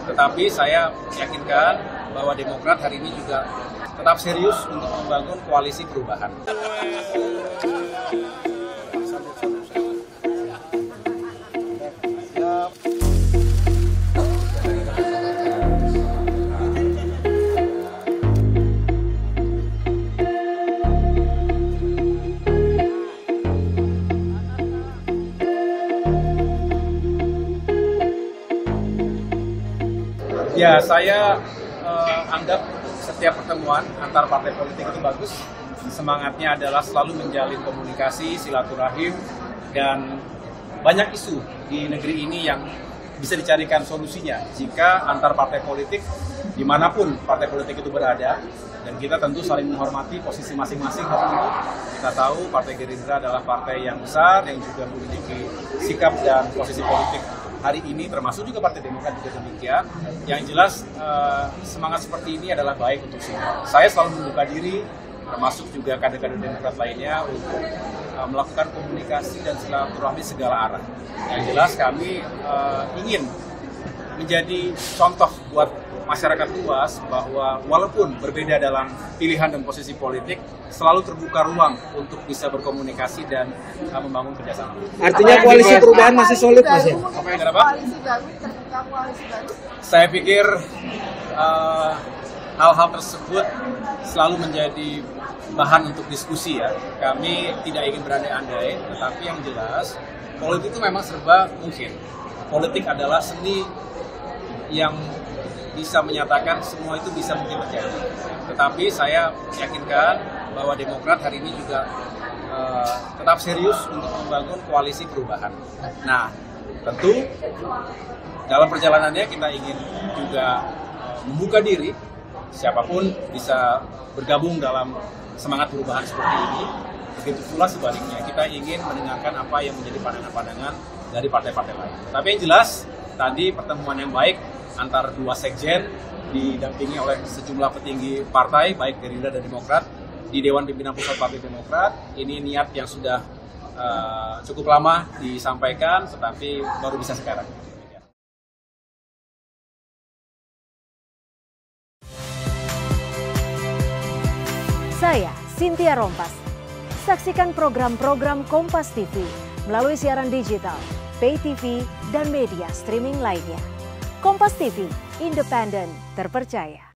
Tetapi saya yakinkan bahwa Demokrat hari ini juga tetap serius untuk membangun koalisi perubahan. Ya, saya anggap setiap pertemuan antar partai politik itu bagus. Semangatnya adalah selalu menjalin komunikasi, silaturahim, dan banyak isu di negeri ini yang bisa dicarikan solusinya jika antar partai politik, dimanapun partai politik itu berada, dan kita tentu saling menghormati posisi masing-masing. Kita tahu Partai Gerindra adalah partai yang besar, yang juga memiliki sikap dan posisi politik hari ini, termasuk juga Partai Demokrat juga demikian. Yang jelas semangat seperti ini adalah baik untuk semua. Saya selalu membuka diri, termasuk juga kader-kader Demokrat lainnya, untuk melakukan komunikasi dan silaturahmi segala arah. Yang jelas kami ingin menjadi contoh buat masyarakat luas bahwa walaupun berbeda dalam pilihan dan posisi politik, selalu terbuka ruang untuk bisa berkomunikasi dan membangun kerjasama. Artinya koalisi perubahan masih solid, Mas ya? Saya pikir hal-hal tersebut selalu menjadi bahan untuk diskusi ya. Kami tidak ingin berandai-andai, tetapi yang jelas politik itu memang serba mungkin. Politik adalah seni yang bisa menyatakan semua itu bisa mungkin terjadi. Tetapi saya yakinkan bahwa Demokrat hari ini juga tetap serius untuk membangun koalisi perubahan. Nah, tentu dalam perjalanannya kita ingin juga membuka diri, siapapun bisa bergabung dalam semangat perubahan seperti ini. Begitu pula sebaliknya, kita ingin mendengarkan apa yang menjadi pandangan-pandangan dari partai-partai lain. Tapi yang jelas, tadi pertemuan yang baik antar dua sekjen didampingi oleh sejumlah petinggi partai, baik Gerindra dan Demokrat, di Dewan Pimpinan Pusat Partai Demokrat. Ini niat yang sudah cukup lama disampaikan, tetapi baru bisa sekarang. Saya Cynthia Rompas. Saksikan program-program Kompas TV melalui siaran digital, pay TV, dan media streaming lainnya. Kompas TV, independen, terpercaya.